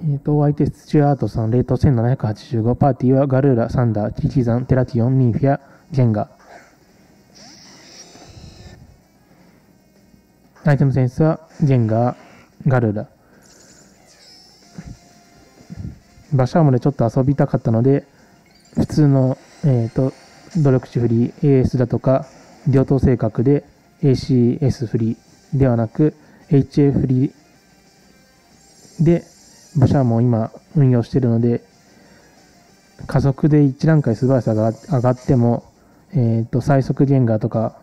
相手スチュアートさん、レート1785、パーティーはガルーラ、サンダー、キリキザン、テラティオン、ニンフィア、ゲンガ。相手の選出はゲンガー、ガルーラ。バシャームでちょっと遊びたかったので、普通の、努力値フリー、AS だとか、両党性格で ACS フリーではなく、HA フリーで、バシャームを今運用しているので、加速で1段階素早さが上がっても、最速ゲンガーとか、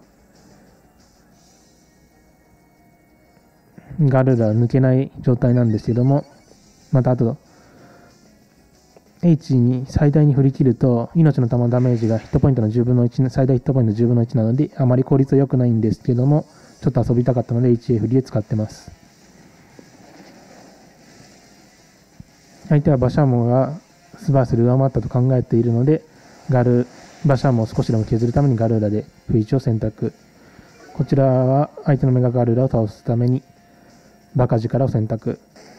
ガルーラ抜けない状態なんですけども、またあと、H に最大に振り切ると、命の玉ダメージがヒットポイントの10分の1、最大ヒットポイント10分の1なので、あまり効率は良くないんですけども、ちょっと遊びたかったので HA 振りで使ってます。相手はバシャーモがスバースで上回ったと考えているので、バシャーモを少しでも削るためにガルーラで不意打ちを選択。こちらは相手のメガガルーラを倒すためにバカ力を選択。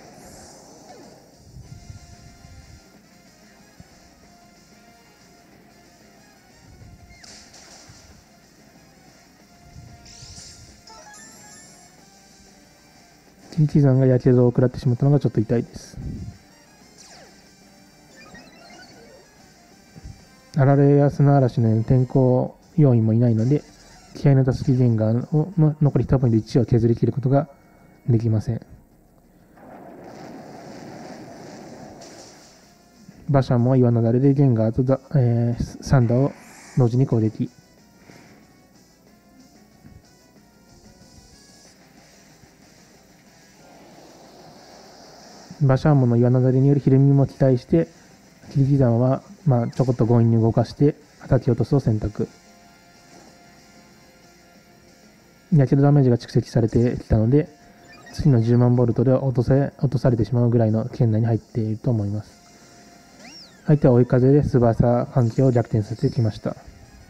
キリキザンがやけどを食らってしまったのがちょっと痛いです。あられや砂嵐のような天候要因もいないので、気合の出すゲンガーの残り1ポイント1を削り切ることができません。バシャンも岩なだれでゲンガーとサンダーを同時に攻撃。バシャーモの岩なだれによるひるみも期待して、キリギザンはちょこっと強引に動かして叩き落とすを選択。やけどダメージが蓄積されてきたので、次の10万ボルトで落とされてしまうぐらいの圏内に入っていると思います。相手は追い風で素早さ関係を逆転させてきました。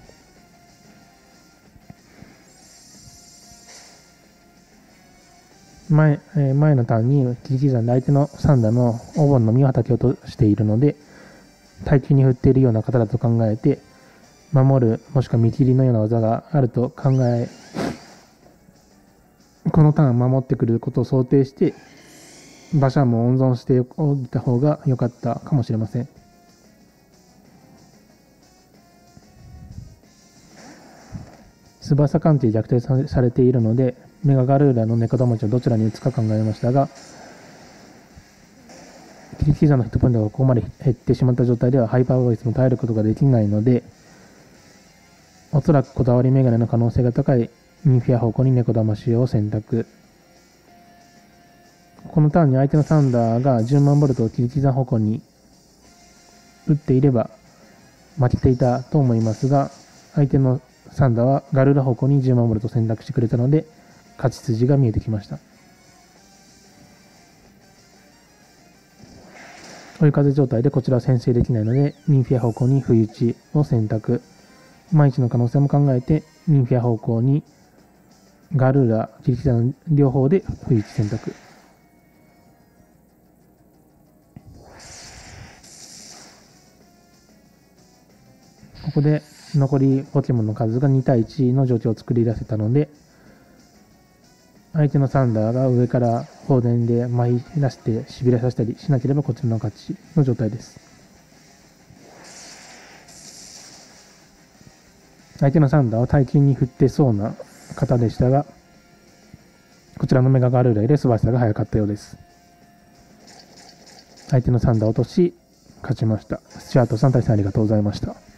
前のターンにキリギザンで相手のサンダーのお盆の実を叩き落としているので、耐久に振っているような方だと考えて、守るもしくは見切りのような技があると考え、このターン守ってくることを想定して、バシャームを温存しておいた方が良かったかもしれません。素早さ関係逆転されているので、メガガルーラの猫玉をどちらに打つか考えましたが、キリキザのヒットポイントがここまで減ってしまった状態ではハイパーボイスも耐えることができないので、おそらくこだわりメガネの可能性が高いニンフィア方向に猫玉使用を選択。このターンに相手のサンダーが10万ボルトをキリキザ方向に打っていれば負けていたと思いますが、相手のサンダーはガルーラ方向に10万ボルトを選択してくれたので、勝ち筋が見えてきました。追い風状態でこちらは先制できないので、ニンフィア方向に不意打ちを選択。万一の可能性も考えて、ニンフィア方向にガルーラ、キリキザの両方で不意打ち選択。ここで残りポケモンの数が2対1の状況を作り出せたので、相手のサンダーが上から放電で舞い出してしびれさせたりしなければこちらの勝ちの状態です。相手のサンダーは大金に振ってそうな方でしたが、こちらのメガガルーラより素早さが速かったようです。相手のサンダーを落とし勝ちました。スチュアートさん対戦ありがとうございました。